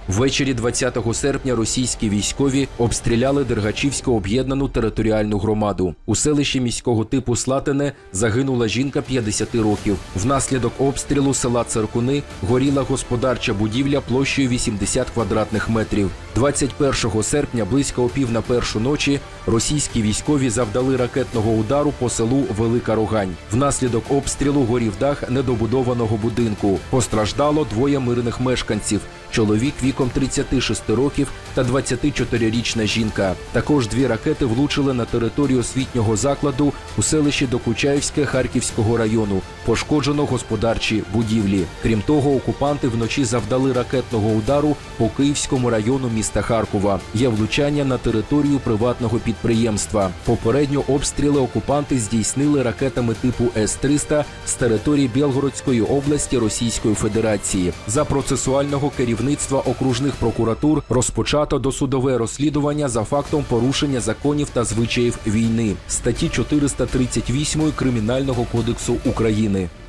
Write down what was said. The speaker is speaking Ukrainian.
Ввечері 20 серпня російські військові обстріляли Дергачівську об'єднану територіальну громаду. У селищі міського типу Слатине загинула жінка 50 років. Внаслідок обстрілу села Циркуни горіла господарча будівля площею 80 квадратних метрів. 21 серпня близько о 00:30 ночі російські військові завдали ракетного удару по селу Велика Рогань. Внаслідок обстрілу горів дах недобудованого будинку. Постраждало 2 мирних мешканців – чоловік віком 36 років та 24-річна жінка. Також 2 ракети влучили на територію освітнього закладу у селищі Докучаївське Харківського району. Пошкоджено господарчі будівлі. Крім того, окупанти вночі завдали ракетного удару по Київському району міста Харкова. Є влучання на територію приватного підприємства. Попередньо обстріли окупанти здійснили ракетами типу С-300 з території Білгородської області Російської Федерації. За процесуального керівництва окружних прокуратур розпочато досудове розслідування за фактом порушення законів та звичаїв війни. Статті 438 Кримінального кодексу України.